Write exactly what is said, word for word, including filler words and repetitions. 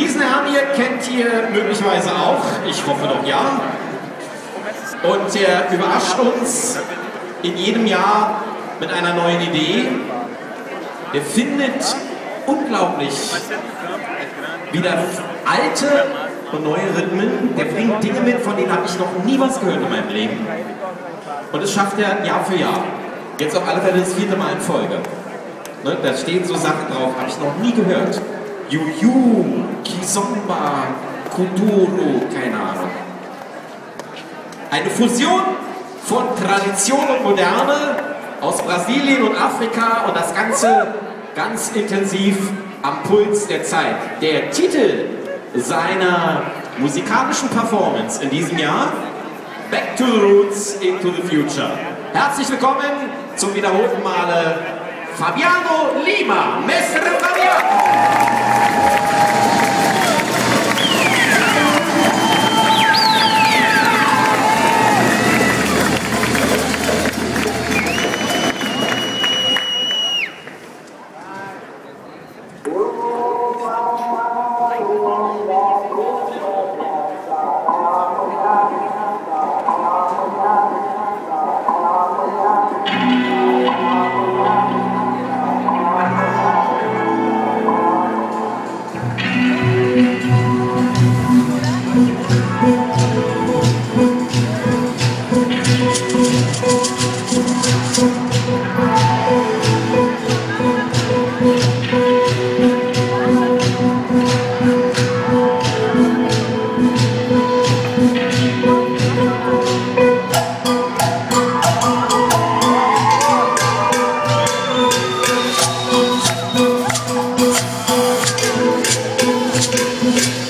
Diesen Herrn hier kennt ihr möglicherweise auch, ich hoffe doch ja. Und er überrascht uns in jedem Jahr mit einer neuen Idee. Er findet unglaublich wieder alte und neue Rhythmen. Der bringt Dinge mit, von denen habe ich noch nie was gehört in meinem Leben. Und das schafft er Jahr für Jahr. Jetzt auf alle Fälle das vierte Mal in Folge. Ne, da stehen so Sachen drauf, habe ich noch nie gehört. Juju, Kizomba, Kuduro, keine Ahnung. Eine Fusion von Tradition und Moderne aus Brasilien und Afrika und das Ganze ganz intensiv am Puls der Zeit. Der Titel seiner musikalischen Performance in diesem Jahr: Back to the Roots, into the Future. Herzlich willkommen zum wiederholten Male Fabiano Lima, Mestre Fabiano! We'll be right back.